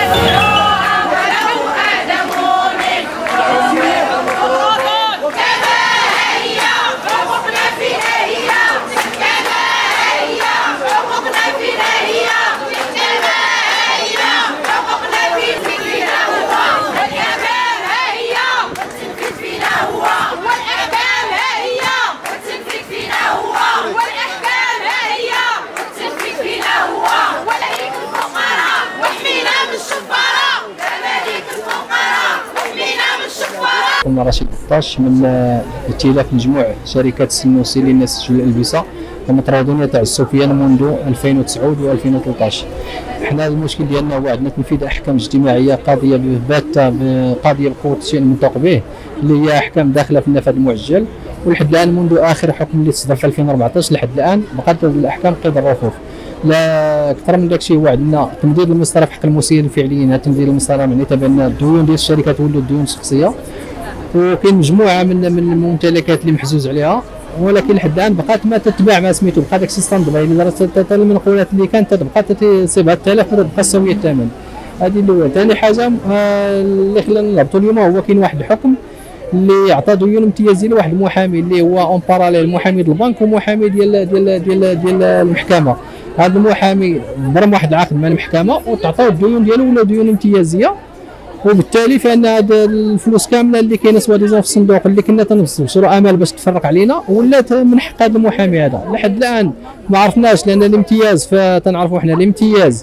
رشيد الطاش من ائتلاف مجموع شركات السنوسي للنسج والالبسه ومطردون تاع السفيان منذ 2009 و2013. حنا المشكل ديالنا هو عندنا تنفيذ احكام اجتماعيه قضيه باته بقضيه بقوه الشيء المنطق به اللي هي احكام داخله في النفاذ المعجل، ولحد الان منذ اخر حكم اللي صدر في 2014 لحد الان بقات الاحكام قيد الرفوف. لا اكثر من داك الشيء هو عندنا تمديد المسطره في حق المسيرين الفعليين، تمديد المسطره معناتها بان الديون ديال الشركات ولات ديون شخصيه، وكاين مجموعه من الممتلكات اللي محجوز عليها، ولكن لحد الان بقات ما تتباع ما سميتو، بقى داك الشيء ستاند باي لدرجه المنقولات اللي كانت تبقى تسيبها 3000 وتبقى ساويه الثمن. هذه الاولى. ثاني حاجه اللي خلانا نهبطوا اليوم هو كاين واحد الحكم اللي عطى ديون امتيازيه لواحد المحامي اللي هو اون باراليل محامي البنك ومحامي ديال المحكمه. هذا المحامي برم واحد العقد مع المحكمه وتعطاو الديون ديالو ولا ديون امتيازيه، وبالتالي فان هاد الفلوس كامله اللي كاينه سوا ديزون في الصندوق اللي كنا تنشروا امال باش تفرق علينا ولات من حق هذا المحامي هذا. لحد الان ما عرفناش، لان الامتياز فتنعرفوا حنا الامتياز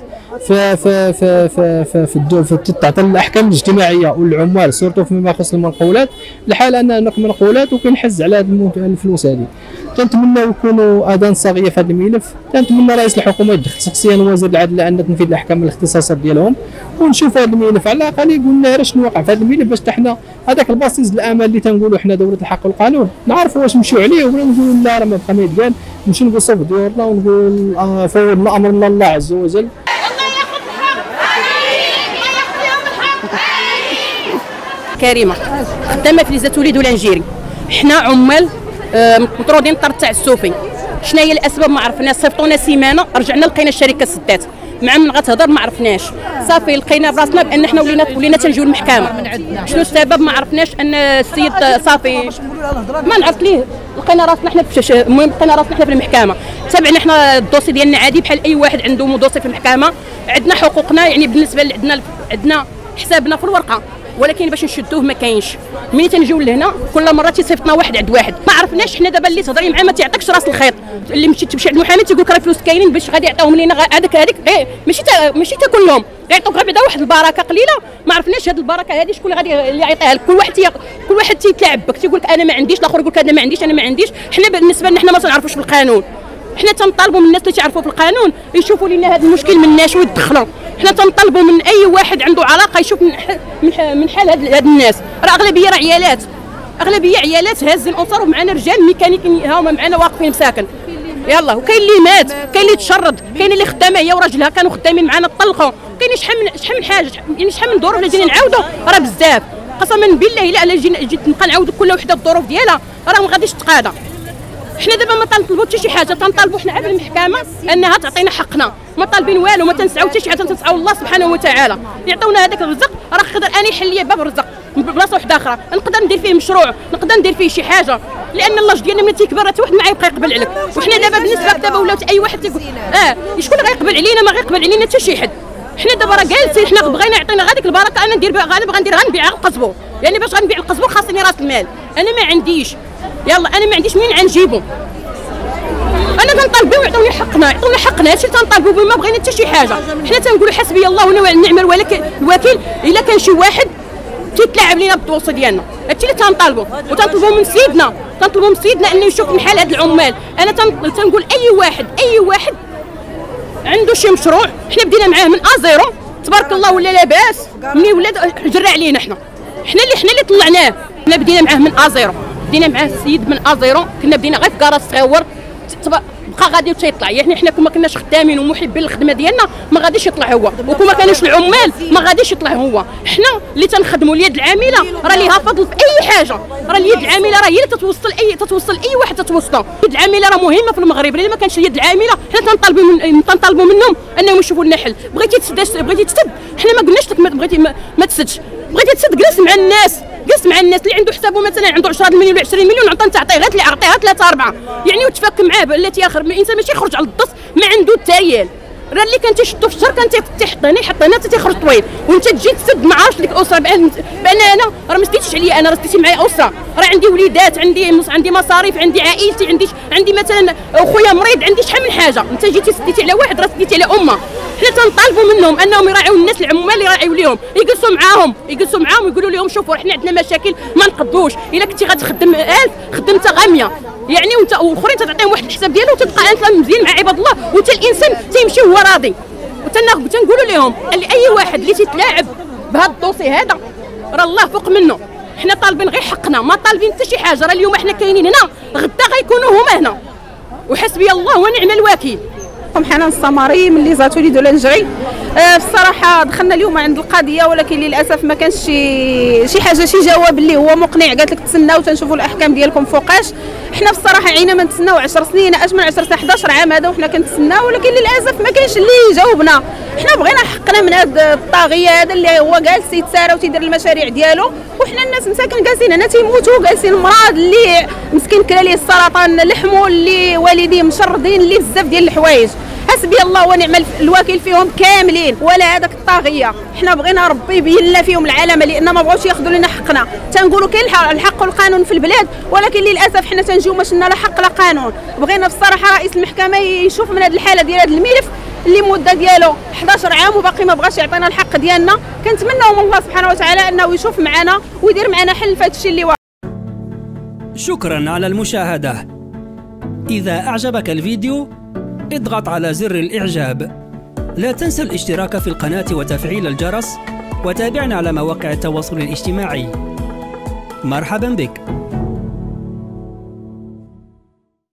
في تعطى الاحكام الاجتماعيه والعمال سورتو فيما يخص المنقولات لحال انها منقولات وكنحز على هذه الفلوس هذه. تنتمنى يكونوا اذان صاغيه في هذا الملف، تنتمنى رئيس الحكومه يدخل شخصيا وزير العدل ان تنفيذ الاحكام الاختصاصات ديالهم ونشوف هذا الملف على الاقل يقول لنا شنو وقع في هذا الملف باش حنا هذاك الباسيس الامل اللي تنقولوا حنا دوله الحق والقانون نعرفوا واش نمشيو عليه ولا نقولوا لا راه ما بقى ما يتقال، نمشيو نقصوا في ديورنا ونقول فوضنا امرنا الله عز وجل. كريمه خدامه في ليزات وليد والانجيري، حنا عمال مطرودين الطرد تاع السوفي. شنو هي الاسباب ما عرفناش، صيفطونا سيمانه رجعنا لقينا الشركه سدات، مع من غتهضر ما عرفناش، صافي لقينا براسنا بان حنا ولينا تنجيو المحكمه. شنو السبب ما عرفناش، ان السيد صافي ما نعرف ليه لقينا راسنا حنا المهم لقينا راسنا حنا في المحكمه. تابعنا حنا الدوسي ديالنا عادي بحال اي واحد عنده دوسي في المحكمه، عندنا حقوقنا يعني بالنسبه عندنا حسابنا في الورقه، ولكن باش نشدوه ما كاينش. ملي تنجيو لهنا كل مره تيصيفطنا واحد عند واحد، ما عرفناش حنا دابا اللي تهضري معاه ما تيعطيكش راس الخيط، اللي مشيت تمشي عند المحامي تيقول لك راه الفلوس كاينين باش غادي يعطيوهم لينا هذيك ماشي تا كلهم يعطوك غير بعدا واحد البركه قليله، ما عرفناش هذه البركه هذه شكون اللي غادي يعطيها لك. كل واحد تيتلاعب بك، تيقول لك انا ما عنديش، الاخر يقول لك انا ما عنديش انا ما عنديش. حنا بالنسبه لنا حنا ما تنعرفوش في القانون، حنا تنطالبوا من الناس اللي تعرفوا في القانون يشوفوا لنا هذا المشكل من الناس ويدخلوا. حنا تنطالبوا من اي واحد عنده علاقه يشوف من حال هاد الناس. راه اغلبيه عيالات هازين الاسر، ومعنا رجال ميكانيكيين هما معنا واقفين مساكن يلا، وكاين اللي مات، كاين اللي تشرد، كاين اللي خدامه هي وراجلها كانوا خدامين معنا طلقوا، كاين شحال من حاجه، يعني شحال من ظروف اللي جينا نعاودوا راه بزاف قسما بالله. الا جيت نبقى نعاود كل وحده الظروف ديالها راه ما غاديش تقاضى. حنا دابا ما تنطلبوا حتى شي حاجه، تنطالبوا حنا عبر المحكمه انها تعطينا حقنا، ما طالبين والو، ما تنسعوا حتى شي حاجه، تنسعوا الله سبحانه وتعالى يعطيونا هذاك الرزق. راه نقدر انا يحل لي باب الرزق بلاصه وحده اخرى، نقدر ندير فيه مشروع، نقدر ندير فيه شي حاجه، لان الله ديالنا ملي تيكبر حتى واحد ما يبقى يقبل عليك. وحنا دابا بالنسبه دابا ولاو اي واحد تيقول شكون اللي غيقبل علينا، ما غيقبل علينا حتى شي حد. حنا دابا راه جالسين، حنا بغينا يعطينا غاديك البركه، انا ندير غالبا غنبيع القزبو، يعني باش غنبيع القزبو خاصني راس المال، انا ما عنديش، يلا انا ما عنديش منين غنجيبو. انا كنطالبوا يعطوني حقنا، هادشي اللي تنطالبوا به، ما بغينا حتى شي حاجه. حنا تنقولوا حسبي الله ونعم الوكيل، الا كان شي واحد تيتلاعب لينا بالدوسي ديالنا، هادشي اللي تنطالبوا. وتنطلبوا من سيدنا انه يشوف من حال هاد العمال. انا تنقول اي واحد عنده شي مشروع، حنا بدينا معاه من ازيرو تبارك الله ولا لاباس، ملي ولا جرى علينا حنا اللي طلعناه. حنا بدينا معاه من ازيرو، بدينا معاه السيد من ازيرو، كنا بدينا غير في كراس صغيور بقى غادي تيطلع، يعني حنا كون ما كناش خدامين ومحبين الخدمه ديالنا ما غاديش يطلع هو، وكون ما كانوش العمال ما غاديش يطلع هو. حنا اللي تنخدموا اليد العامله راه ليها فضل في اي حاجه، راه اليد العامله راه هي اللي تتوصل اي واحد تتوسطه. اليد العامله راه مهمه في المغرب، الا ما كانش اليد العامله حنا تنطالبوا منهم انهم يشوفوا لنا حل. بغيتي تسد حنا ما قلناش لك بغيتي ما تسدش، بغيتي تسد جلس مع الناس، اللي عنده حسابه مثلا عنده 10 مليون ولا 20 مليون عطى تعطيه غير اللي عطيها 3 4 يعني، وتفك معاه التي اخر. الانسان ماشي يخرج على الضص ما عنده التريال، راه اللي كان تيشدو في الشهر كان تيحط هنا حتى تيخرج طويل، وانت تجي تسد ما عرفتش ديك الاسره بان انا راه ما سديتش عليا، انا راه سديتي معايا اسره، راه عندي وليدات، عندي مصاريف، عندي عائلتي، عندي مثلا خويا مريض، عندي شحال من حاجه. انت جيتي سديتي على واحد راه سديتي على امه. حنا تنطالبوا منهم انهم يراعيو الناس العمال، يراعيو ليهم، يجلسوا معاهم ويقولوا لهم شوفوا حنا عندنا مشاكل ما نقدوش، الا كنتي غتخدم 1000 خدمت 100 يعني، وانت واخرين تتعطيهم واحد الحساب ديالو وتبقى انت مزيان مع عباد الله، وانت الانسان تيمشي وهو راضي. وتنقولوا لهم اللي اي واحد اللي تيتلاعب بهذا الدوسي هذا راه الله فوق منه. حنا طالبين غير حقنا، ما طالبين حتى شي حاجه. راه اليوم حنا كاينين هنا، غدا غيكونوا هما هنا، وحسبي الله ونعم الوكيل. حنان السمري من لي زاتولي دو لانجري. الصراحه دخلنا اليوم عند القضيه، ولكن للاسف ما كانش شي حاجه، شي جواب اللي هو مقنع. قالت لك تسناو تنشوفوا الاحكام ديالكم فوقاش. حنا بصراحه عينا ما نتسناو 10 سنين، اش من 10 سنين 11 عام هذا وحنا كنتسناو، ولكن للاسف ما كاينش اللي يجاوبنا. حنا بغينا حقنا من هذا الطاغيه هذا اللي هو جالس يتسارى وتيدير المشاريع ديالو، وحنا الناس مساكن جالسين هنا تيموتوا، جالسين مرض اللي مسكين كلا ليه السرطان لحمو، اللي والديه مشردين، اللي بزاف ديال الحوايج. حسبي الله ونعم الوكيل فيهم كاملين، ولا هذاك الطاغيه. حنا بغينا ربي يبين لنا فيهم العلامه، لان ما بغاوش ياخذوا لنا حقنا. تنقولوا كاين الحق والقانون في البلاد، ولكن للاسف حنا تنجيو ما شفنا لا حق لا قانون. بغينا بصراحه رئيس المحكمه يشوف من هذه الحاله ديال هذا الملف اللي مده ديالو 11 عام وباقي ما بغاش يعطينا الحق ديالنا. كنتمناو من الله سبحانه وتعالى انه يشوف معنا ويدير معنا حل في هذا الشيء اللي واقع. شكرا على المشاهده. اذا اعجبك الفيديو اضغط على زر الإعجاب. لا تنسى الاشتراك في القناة وتفعيل الجرس، وتابعنا على مواقع التواصل الاجتماعي. مرحبا بك.